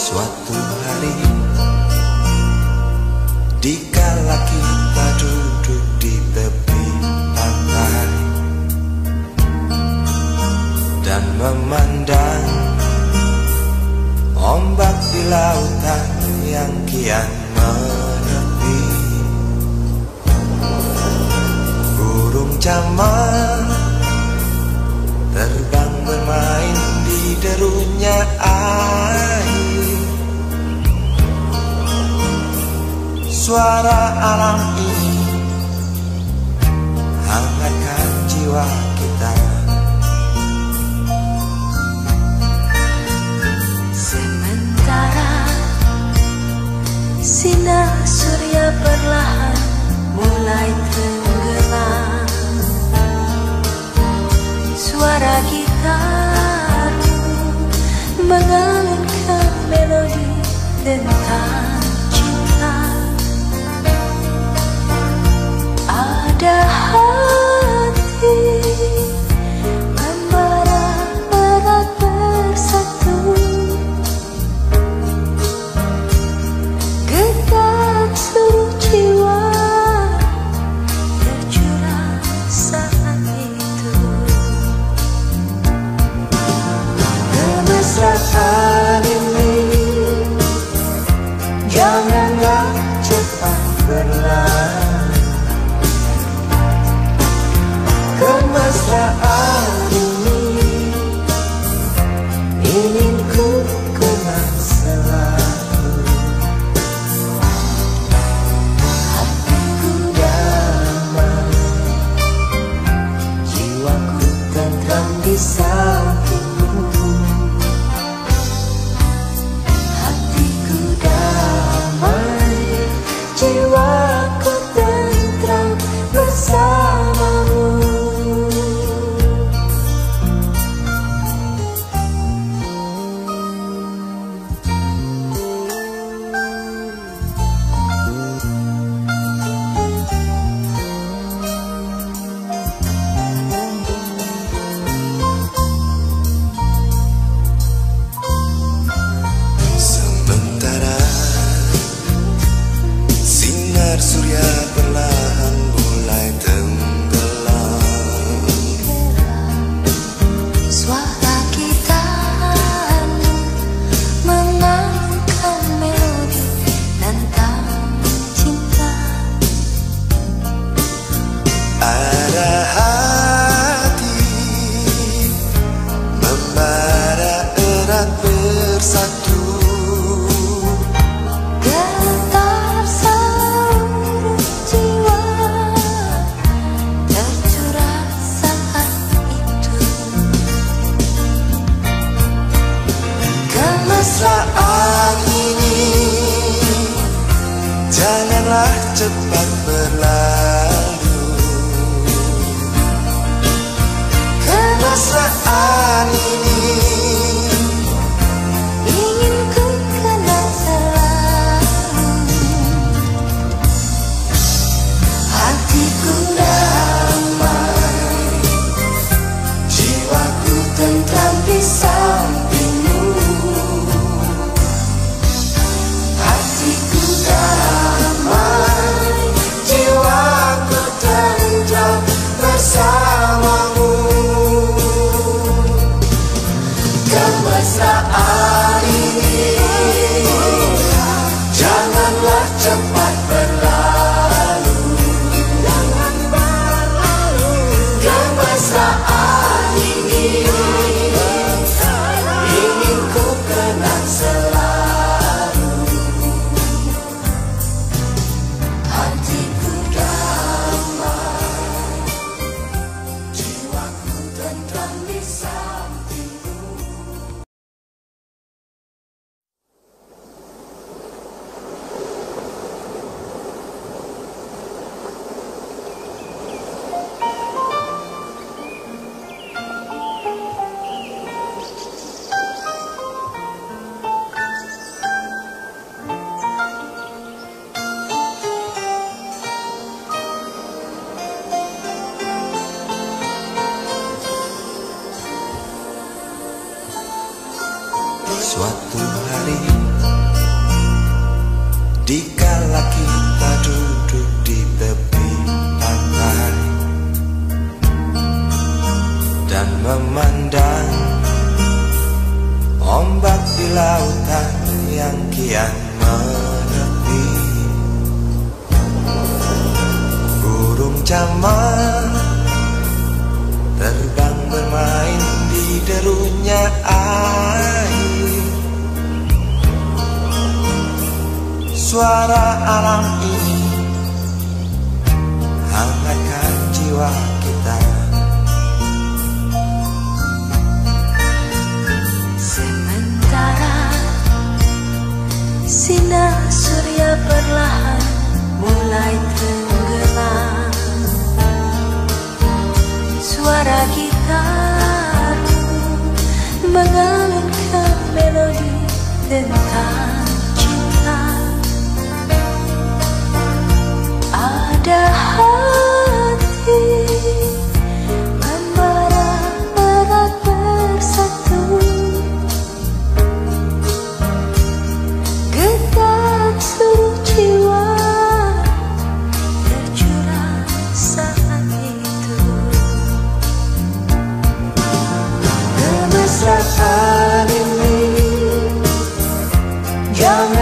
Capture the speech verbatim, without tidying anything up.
Suatu hari, dikala kita duduk di tepi pantai dan memandang ombak di lautan yang kian menepi, burung camar terbang bermain di derunya air. Suara alam ini hangatkan jiwa kita. Sementara sinar surya perlahan mulai tenggelam, suara gitar mengalunkan melodi tentang cinta. Ada hati membara erat bersatu, getar seluruh jiwa tercurah saat itu. Kemesraan ini janganlah cepat berlalu. Kemesraan ini ingin ku kenang selalu. Hatiku damai, jiwaku tentram di sampingmu. Hatiku damai, jiwaku tentram bersamamu. Sementara sinar surya perlahan mulai tenggelam, Suara gitar mengalunkan melodi tentang cinta. ada hati membara erat bersatu, Getar seluruh jiwa tercurah saat itu. Kemesraan ini janganlah cepat berlalu. Kemesraan ini Ingin ku kenang selalu. hatiku damai, jiwaku tentram di sampingmu. Hatiku damai, jiwaku tentram bersamamu. Kemesraan ini janganlah cepat berlalu. Jangan berlalu. Kemesraan ini ingin ku kenang selalu. Hatiku damai, jiwaku tentram di sampingmu. Suatu hari memandang ombak di lautan yang kian menepi. Burung camar terbang bermain di derunya air. Suara alam ini hangatkan jiwa kita. Sementara sinar surya perlahan mulai tenggelam, suara gitar mengalunkan melodi tentang cinta. Ada hati membara erat bersatu, getar seluruh jiwa tercurah saat itu. Kemesraan ini jangan